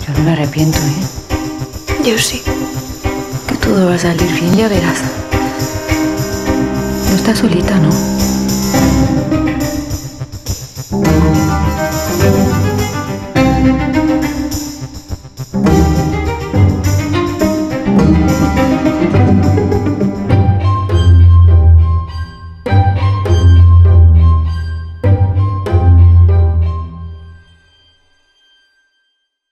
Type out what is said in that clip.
Yo no me arrepiento, ¿eh? Yo sí. Que todo va a salir bien, ya verás. No estás solita, ¿no?